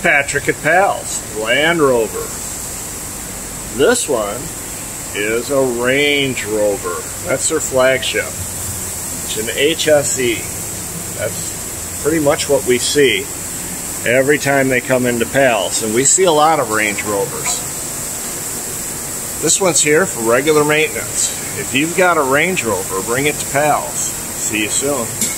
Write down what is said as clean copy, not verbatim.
Patrick at Pals, Land Rover. This one is a Range Rover. That's their flagship. It's an HSE. That's pretty much what we see every time they come into Pals, and we see a lot of Range Rovers. This one's here for regular maintenance. If you've got a Range Rover, bring it to Pals. See you soon.